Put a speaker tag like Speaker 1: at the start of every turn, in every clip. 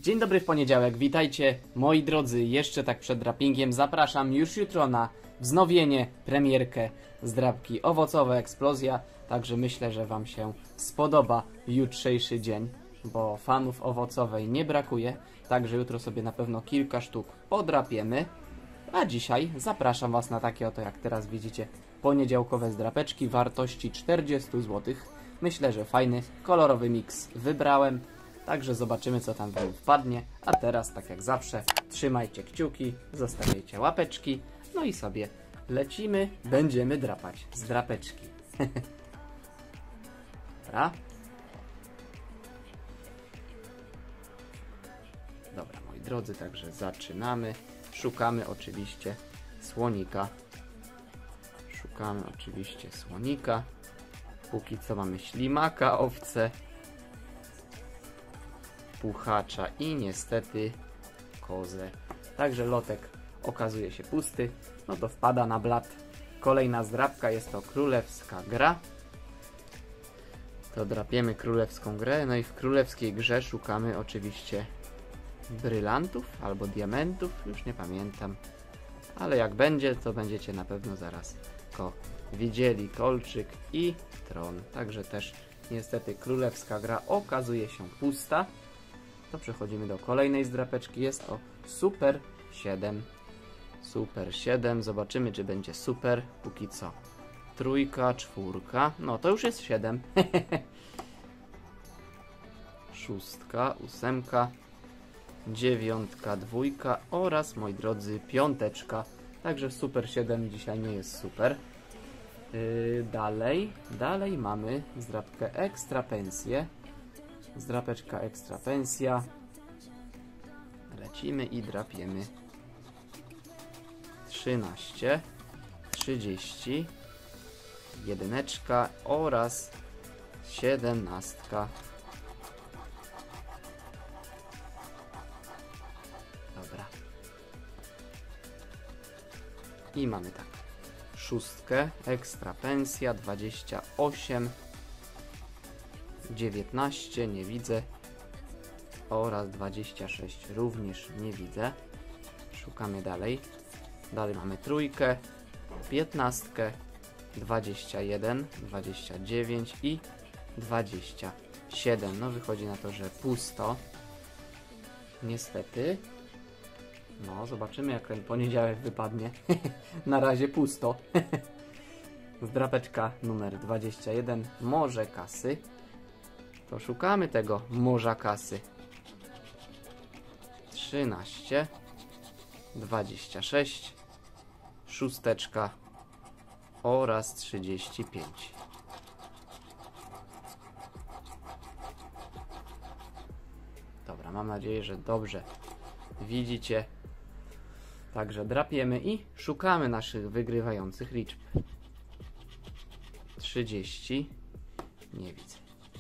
Speaker 1: Dzień dobry w poniedziałek, witajcie moi drodzy, jeszcze tak przed drapingiem zapraszam już jutro na wznowienie, premierkę zdrapki owocowe Eksplozja, także myślę, że wam się spodoba jutrzejszy dzień, bo fanów owocowej nie brakuje, także jutro sobie na pewno kilka sztuk podrapiemy, a dzisiaj zapraszam was na takie oto, jak teraz widzicie, poniedziałkowe zdrapeczki wartości 40 zł. Myślę, że fajny, kolorowy miks wybrałem. Także zobaczymy, co tam wam wpadnie. A teraz, tak jak zawsze, trzymajcie kciuki, zostawiajcie łapeczki. No i sobie lecimy, będziemy drapać z drapeczki. Dobra. Dobra, moi drodzy, także zaczynamy. Szukamy oczywiście słonika. Póki co mamy ślimaka, owce, puchacza i niestety kozę. Także lotek okazuje się pusty. No to wpada na blat. Kolejna zdrapka, jest to królewska gra. To drapiemy królewską grę. No i w królewskiej grze szukamy oczywiście brylantów albo diamentów. Już nie pamiętam. Ale jak będzie, to będziecie na pewno zaraz to widzieli. Kolczyk i tron. Także też niestety królewska gra okazuje się pusta. To przechodzimy do kolejnej zdrapeczki. Jest to Super 7. Super 7. Zobaczymy, czy będzie super. Póki co. Trójka, czwórka. No to już jest 7. Szóstka, ósemka, dziewiątka, dwójka oraz, moi drodzy, piąteczka. Także Super 7 dzisiaj nie jest super. Dalej mamy zdrapkę Ekstra Pensję. Zdrapeczka Ekstra Pensja. Lecimy i drapiemy 13, 30, jedyneczka oraz 17. Dobra. I mamy tak. Szóstkę, Ekstra Pensja, 28, 19, nie widzę, oraz 26, również nie widzę. Szukamy dalej. Dalej mamy trójkę, 15, 21, 29 i 27. No wychodzi na to, że pusto. Niestety. No zobaczymy, jak ten poniedziałek wypadnie. Na razie pusto. Zdrapeczka numer 21, morze kasy. To szukamy tego morza kasy. 13, 26, szósteczka oraz 35. Dobra, mam nadzieję, że dobrze widzicie. Także drapiemy i szukamy naszych wygrywających liczb. 30, nie widzę.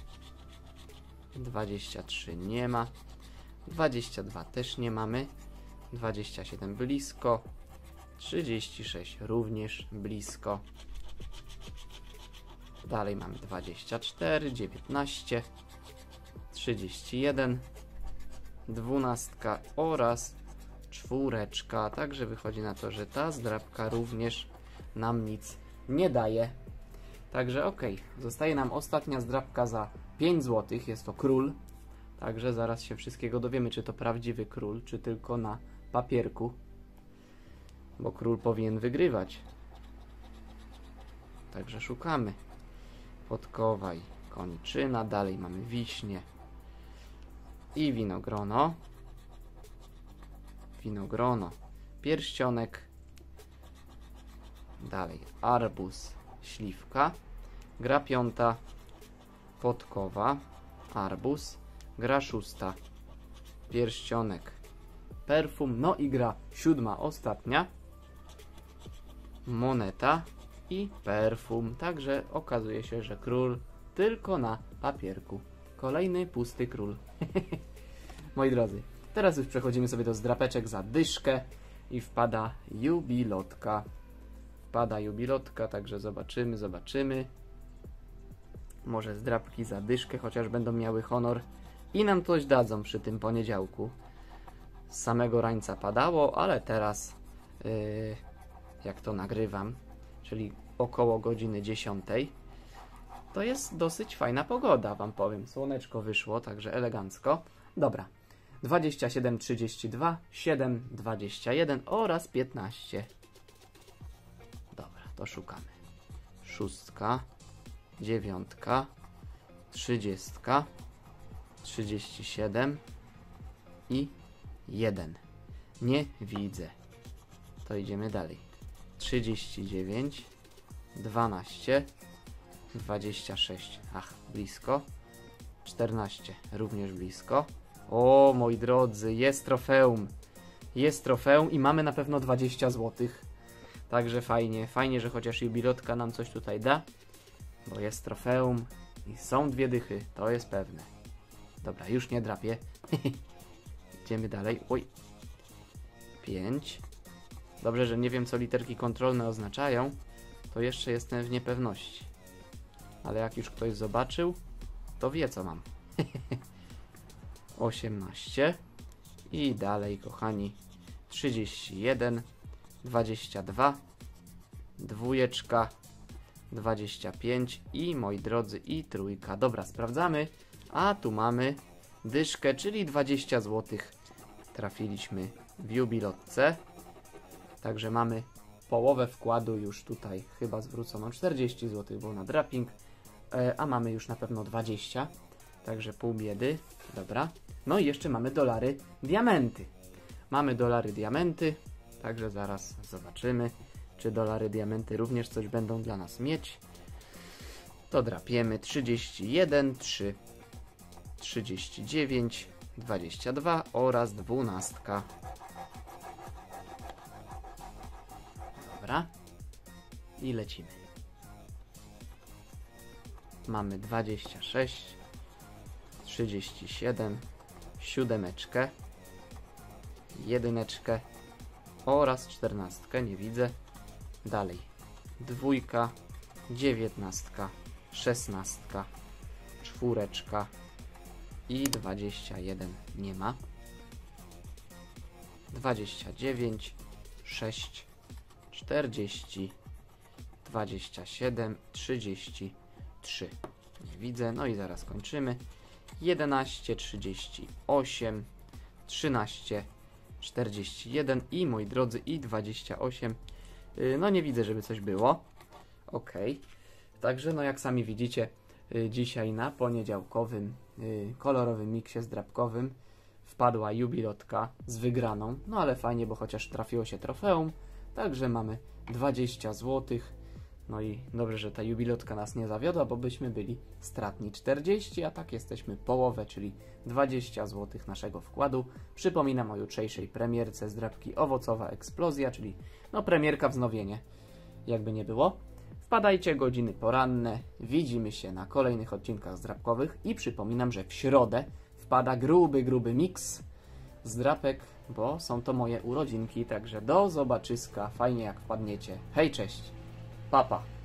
Speaker 1: 23 nie ma. 22 też nie mamy. 27 blisko. 36 również blisko. Dalej mamy 24, 19, 31, 12 oraz czwóreczka. Także wychodzi na to, że ta zdrapka również nam nic nie daje. Także ok, zostaje nam ostatnia zdrapka za 5 zł, jest to król. Także zaraz się wszystkiego dowiemy, czy to prawdziwy król, czy tylko na papierku. Bo król powinien wygrywać. Także szukamy. Podkowaj, koniczyna, dalej mamy wiśnie i winogrono. Winogrono, pierścionek. Dalej arbuz, śliwka. Gra piąta, podkowa, arbuz. Gra szósta, pierścionek, perfum. No i gra siódma, ostatnia, moneta i perfum. Także okazuje się, że król tylko na papierku. Kolejny pusty król. Moi drodzy, teraz już przechodzimy sobie do zdrapeczek za dyszkę i wpada jubilotka. Także zobaczymy. Może zdrapki za dyszkę, chociaż będą miały honor i nam coś dadzą przy tym poniedziałku. Z samego rańca padało, ale teraz jak to nagrywam, czyli około godziny 10, to jest dosyć fajna pogoda, wam powiem. Słoneczko wyszło, także elegancko. Dobra. 27, 32, 7, 21 oraz 15. Dobra, to szukamy. 6, 9, 30, 37 i 1. Nie widzę. To idziemy dalej. 39, 12, 26. Ach, blisko. 14, również blisko. O, moi drodzy, jest trofeum. Jest trofeum i mamy na pewno 20 zł. Także fajnie, fajnie, że chociaż jubilotka nam coś tutaj da. Bo jest trofeum i są 2 dychy, to jest pewne. Dobra, już nie drapię. Idziemy dalej. Oj. 5. Dobrze, że nie wiem, co literki kontrolne oznaczają. To jeszcze jestem w niepewności. Ale jak już ktoś zobaczył, to wie, co mam. 18. I dalej, kochani. 31. 22. 2. 25. I, moi drodzy, i 3. Dobra, sprawdzamy. A tu mamy dyszkę, czyli 20 zł. Trafiliśmy w jubilotce. Także mamy połowę wkładu już tutaj chyba zwróconą. 40 zł było na draping, a mamy już na pewno 20. Także pół biedy. Dobra. No i jeszcze mamy dolary diamenty. Mamy dolary diamenty. Także zaraz zobaczymy, czy dolary diamenty również coś będą dla nas mieć. To drapiemy 31, 3, 39, 22 oraz 12. Dobra. I lecimy. Mamy 26, 37, 7, 1 oraz 14. Nie widzę. Dalej. 2, 19, 16, 4 i 21. Nie ma. 29, 6, 40, 27, 33. Nie widzę. No i zaraz kończymy. 11, 38, 13, 41 i, moi drodzy, i 28. No nie widzę, żeby coś było. Ok. Także, no jak sami widzicie, dzisiaj na poniedziałkowym kolorowym miksie zdrabkowym wpadła jubilotka z wygraną. No ale fajnie, bo chociaż trafiło się trofeum. Także mamy 20 zł. No i dobrze, że ta jubilotka nas nie zawiodła, bo byśmy byli stratni 40, a tak jesteśmy połowę, czyli 20 zł naszego wkładu. Przypominam o jutrzejszej premierce zdrabki Owocowa Eksplozja, czyli no premierka wznowienie, jakby nie było. Wpadajcie godziny poranne, widzimy się na kolejnych odcinkach zdrabkowych i przypominam, że w środę wpada gruby miks zdrapek, bo są to moje urodzinki, także do zobaczyska, fajnie jak wpadniecie. Hej, cześć, pa pa.